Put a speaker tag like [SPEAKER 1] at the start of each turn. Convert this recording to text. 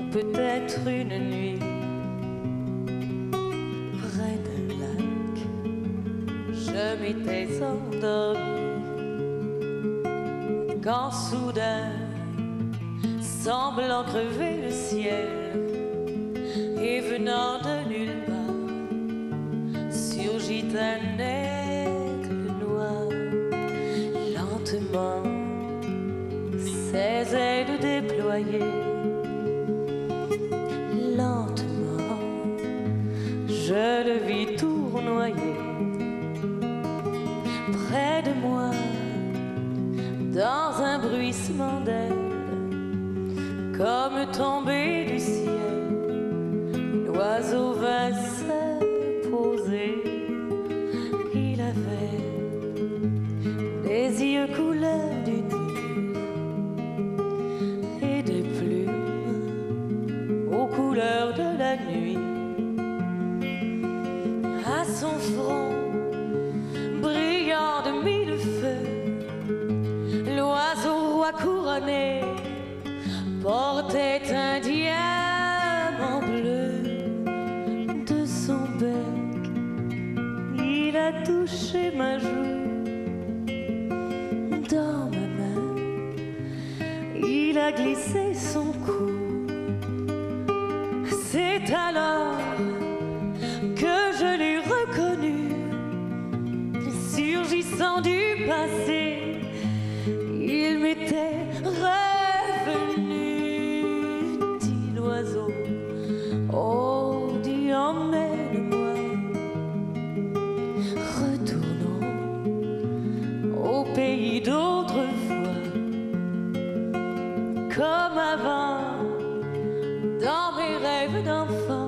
[SPEAKER 1] peut-être une nuit près d'un lac, je m'étais endormie quand soudain, semblant crever le ciel et venant de nulle part, surgit un aigle noir. Lentement, ses ailes déployées, lentement, je le vis tournoyer près de moi, dans un bruissement d'ailes, comme tombé du ciel, l'oiseau vint se poser. Il avait des yeux couleur du Nil et des plumes aux couleurs de la nuit. À son front brillant de mille feux, l'oiseau roi couronné portait un diamant bleu. De son bec, il a touché ma joue. Dans ma main, il a glissé son cou. C'est alors que je l'ai reconnu, surgissant du passé. Il m'était revenu, dit l'oiseau. Oh, dis, emmène-moi. Retournons au pays d'autrefois, comme avant, dans mes rêves d'enfant.